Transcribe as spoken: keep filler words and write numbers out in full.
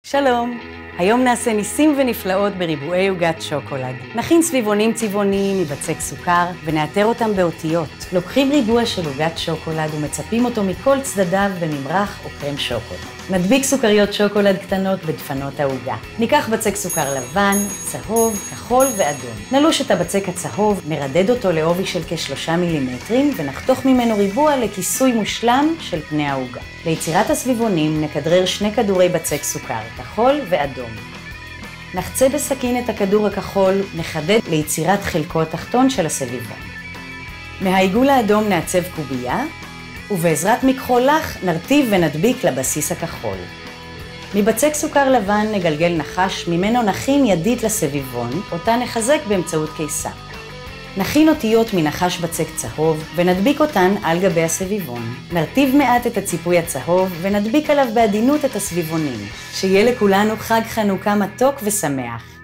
שלום, היום נעשה ניסים ונפלאות בריבועי עוגת שוקולד. נכין סביבונים צבעוניים מבצק סוכר ונאתר אותם באותיות. לוקחים ריבוע של עוגת שוקולד ומצפים אותו מכל צדדיו בממרח או קרם שוקולד. נדביק סוכריות שוקולד קטנות בדפנות העוגה. ניקח בצק סוכר לבן, צהוב, כחול ואדום. נלוש את הבצק הצהוב, נרדד אותו לעובי של כשלושה מילימטרים ונחתוך ממנו ריבוע לכיסוי מושלם של פני העוגה. ליצירת הסביבונים נכדרר שני כדורי בצק סוכר, כחול ואדום. נחצה בסכין את הכדור הכחול, נחדד ליצירת חלקו התחתון של הסביבון. מהעיגול האדום נעצב קובייה, ובעזרת מכחול לח נרטיב ונדביק לבסיס הכחול. מבצק סוכר לבן נגלגל נחש, ממנו נכין ידית לסביבון, אותה נחזק באמצעות קיסה. נכין אותיות מנחש בצק צהוב ונדביק אותן על גבי הסביבון. נרטיב מעט את הציפוי הצהוב ונדביק עליו בעדינות את הסביבונים. שיהיה לכולנו חג חנוכה מתוק ושמח.